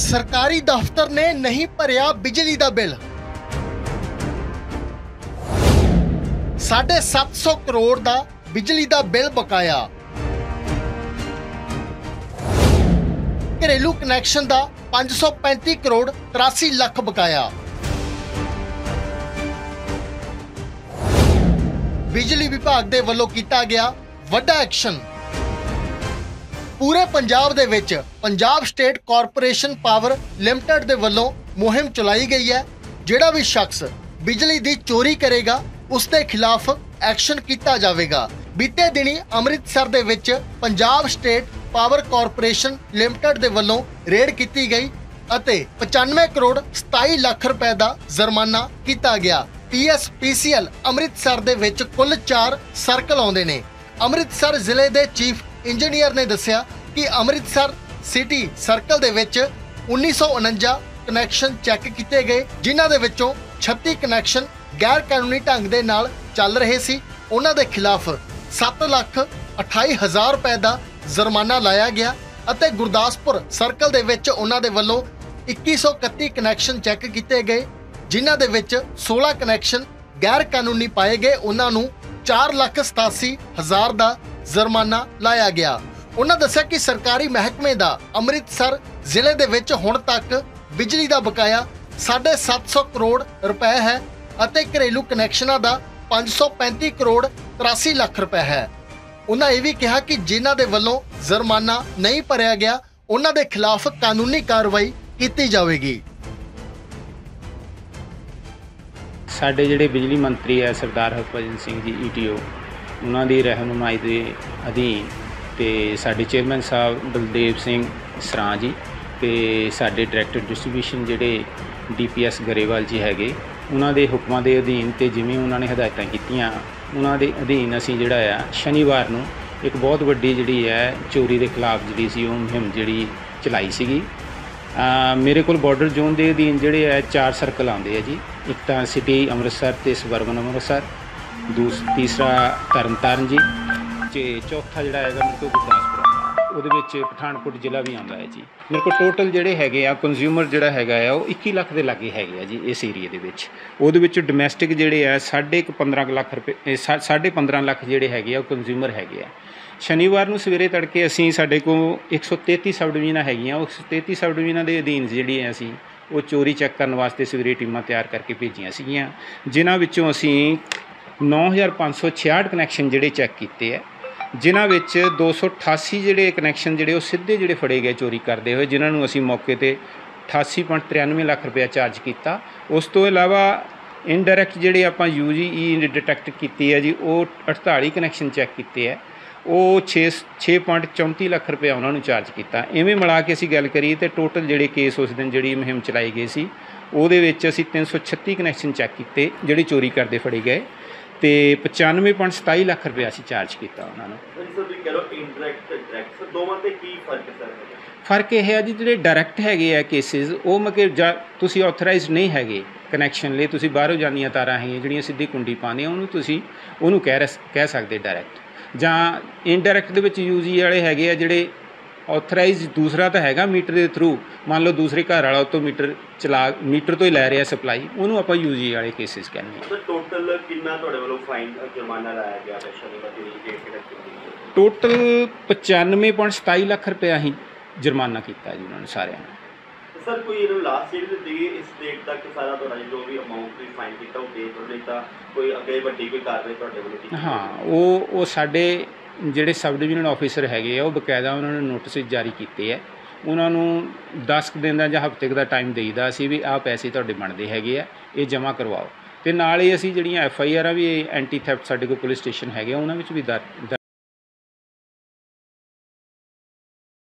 सरकारी दफ्तर ने नहीं भरिया बिजली का बिल। 750 करोड़ का बिजली का बिल बकाया। घरेलू कनैक्शन का 535 करोड़ 83 लाख बकाया। बिजली विभाग के वल्लों किया गया वड्डा एक्शन। पूरे पंजाब दे विच Punjab state corporation power limited दे वल्लों मुहिम चलाई गई है। जिहड़ा भी शख्स बिजली की चोरी करेगा उसके खिलाफ एक्शन किया जाएगा। बीते दिनी अमृतसर दे विच Punjab state power corporation limited दे वल्लों रेड की गई अते 95 करोड़ 27 लाख रुपए का जुर्माना किया गया। PSPCL अमृतसर दे विच कुल 4 सर्कल आउंदे ने। अमृतसर जिले के चीफ इंजीनियर ने दस्सिया कि अमृतसर सिटी सर्कल दे विच 1949 कनैक्शन चैक किए गए, जिन्हां दे विचों 36 कनैक्शन गैर कानूनी ढंग दे नाल चल रहे सी। उन्हां दे खिलाफ 7,28,000 रुपए का जुर्माना लाया गया अते गुरदासपुर सर्कल दे विच उन्हां दे वल्लों 2131 कनैक्शन चैक किए गए, जिन्हां दे विच 16 कनैक्शन गैर कानूनी पाए गए। उन्हां नूं 4,87,000 का जुर्माना लाया गया। उन्होंने दस्सिया कि सरकारी महकमे का अमृतसर जिले दे विच हुण तक बिजली का बकाया 750 करोड़ रुपए है अते घरेलू कनैक्शनां का 535 करोड़ 83 लाख रुपए है। उन्होंने यह भी कहा कि जिन्हां दे वल्लों जुर्माना नहीं भरिया गया उन्हां दे खिलाफ कानूनी कार्रवाई की जाएगी। साडे जिहड़े बिजली मंत्री है सरदार हरभजन सिंह जी ETO उन्हां दी रहनुमाई दे अधीन ते साडे चेयरमैन साहब बलदेव सिंह सरां जी ते साडे डायरैक्टर डिस्ट्रीब्यूशन जिहड़े DPS गरेवाल जी हैगे उन्हां दे हुक्मां दे अधीन ते जिवें उन्हां ने हदायतां कीतियां उन्हां दे अधीन असीं जिहड़ा आ शनिवार नूं एक बहुत वड्डी जिहड़ी है चोरी दे खिलाफ जिहड़ी सी ओह मुहिम जिहड़ी चलाई सीगी। मेरे को बॉर्डर जोन के अधीन जोड़े है 4 सर्कल आते हैं जी। एक तो सिटी अमृतसर तो सबरबन अमृतसर, तीसरा तरनताਰਨ जी, चौथा जोड़ा है मेरे को गुरदासपुर, वो पठानकोट जिला भी आता है जी। मेरे को टोटल जोड़े है कंज्यूमर जोड़ा है वो 21 लाख के लागे है जी इस एरिए के। वो डोमैसटिक जोड़े है 15.5 लाख रुपये 15.5 लाख जोड़े है कंज्यूमर है। शनिवार को सवेरे तड़के असी साढ़े को 133 सब डिवीजन है 133 सब डिवीजन के अधीन जी असी वो चोरी चैक करने वास्ते सवेरे टीमां तैयार करके भेजियां सीगियां, जिन्हां विच्चों असी 9,566 कनैक्शन जोड़े चैक किए है, जिन्हां विच 288 जोड़े कनैक्शन जोड़े सीधे जोड़े फड़े गए चोरी करते हुए, जिन्होंने असी मौके पर 88.93 लाख रुपया चार्ज किया। उस तो इलावा इनडायरैक्ट जोड़े आप UGE डिटैक्ट की है जी वो 48 कनैक्शन चैक किए है, वो 6.34 लाख रुपया उन्होंने चार्ज किया। इवें मिला के असी गल करिए तो टोटल जोड़े केस उस दिन जी मुहिम चलाई गई सी वो 336 कनैक्शन चैक किए जोड़े चोरी करते फड़े गए तो 95.27 लाख रुपया असी चार्ज किया उन्होंने। फर्क यह है जी जोड़े डायरैक्ट है केसिस वो मतलब तुसी ऑथराइज नहीं है कनैक्शन लिए, तुसी बाहरों जानिया तारां है जिहड़ियां सीधी कुंडी पाने उन्होंने कह सकते डायरैक्ट ਜਾਂ ਇਨਡਾਇਰੈਕਟ ਦੇ ਵਿੱਚ UGE ਵਾਲੇ ਹੈਗੇ ਆ ਜਿਹੜੇ ਆਥੋਰਾਈਜ਼ ਦੂਸਰਾ ਤਾਂ ਹੈਗਾ ਮੀਟਰ ਦੇ ਥਰੂ, ਮੰਨ ਲਓ ਦੂਸਰੇ ਘਰ ਵਾਲਾ ਉਹ ਤੋਂ ਮੀਟਰ ਤੋਂ ਹੀ ਲੈ ਰਿਹਾ ਸਪਲਾਈ, ਉਹਨੂੰ ਆਪਾਂ UGE ਵਾਲੇ ਕੇਸਿਸ ਕਹਿੰਦੇ ਆ। ਟੋਟਲ ਕਿੰਨਾ ਤੁਹਾਡੇ ਵੱਲੋਂ ਫਾਈਨ ਜੁਰਮਾਨਾ ਲਾਇਆ ਗਿਆ ਹੈ ਸ਼ਨੀਵਾਰ ਦੀ ਡੇਟ? ਟੋਟਲ 95.27 ਲੱਖ ਰੁਪਇਆ ਹੀ ਜੁਰਮਾਨਾ ਕੀਤਾ ਜੀ ਉਹਨਾਂ ਨੇ ਸਾਰਿਆਂ ਨੇ। सर कोई लास्ट डेट दी इस डेट तक सारा थोड़ा जो भी अमाउंट भी फाइन किया वो पे नहीं था कोई अगे वड्डी कोई कार्रवाई थोड़े वालों? हाँ वो साडे जिहड़े सब डिवीजनल ऑफिसर हैगे वो बकायदा उन्होंने नोटिस जारी किए है, उन्होंने 10 दिन का ਜਾਂ हफ्ते का टाइम देईदा सी भी आ पैसे तुहाडे बनते हैगे आ ये जमा करवाओ, तो नाल ही असीं जिहड़ियां FIR भी एंटी थैफ्ट साडे कोल पुलिस स्टेशन हैगे उन्हां विच भी